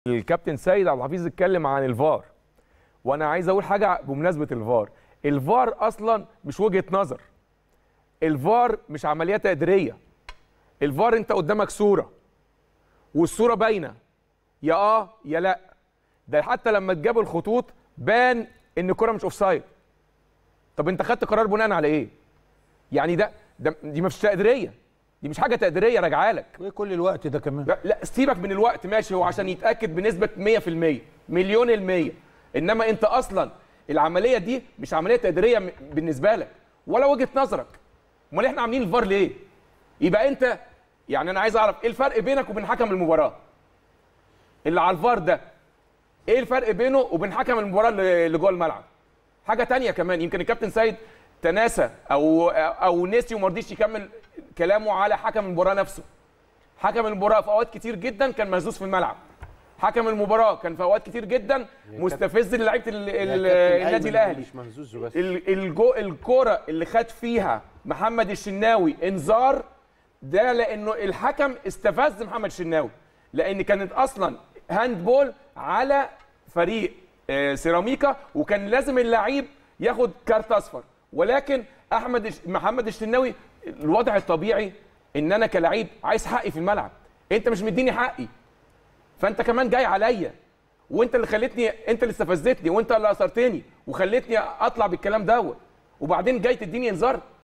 الكابتن سيد عبد الحفيظ اتكلم عن الفار، وانا عايز اقول حاجه بمناسبه الفار. الفار اصلا مش وجهه نظر، الفار مش عمليه تقديريه. الفار انت قدامك صوره والصوره باينه يا يا لا. ده حتى لما اتجابوا الخطوط بان ان الكره مش اوفسايد. طب انت خدت قرار بناء على ايه؟ يعني دي مش تقديريه، دي مش حاجه تقديريه راجعه لك. وايه كل الوقت ده كمان؟ لا سيبك من الوقت، ماشي، هو عشان يتاكد بنسبه 100% مليون المية. انما انت اصلا العمليه دي مش عمليه تقديريه بالنسبه لك ولا وجهه نظرك. امال احنا عاملين الفار ليه؟ يبقى انت يعني انا عايز اعرف ايه الفرق بينك وبين حكم المباراه اللي على الفار ده؟ ايه الفرق بينه وبين حكم المباراه اللي جوه الملعب؟ حاجه تانية كمان، يمكن الكابتن سيد تناسى او نسي وما رضيش يكمل كلامه على حكم المباراه نفسه. حكم المباراه في اوقات كتير جدا كان مهزوز في الملعب. حكم المباراه كان في اوقات كتير جدا مستفز للاعيبه النادي الاهلي. مش مهزوز بس الكوره اللي خد فيها محمد الشناوي انذار، ده لانه الحكم استفز محمد الشناوي، لان كانت اصلا هاند بول على فريق سيراميكا، وكان لازم اللعيب ياخد كارت اصفر. ولكن محمد الشناوي الوضع الطبيعي ان انا كلاعب عايز حقي في الملعب، انت مش مديني حقي، فانت كمان جاي عليا، وانت اللي خلتني، انت اللي استفزتني، وانت اللي اثرتني وخلتني اطلع بالكلام دوت، وبعدين جاي تديني انذار.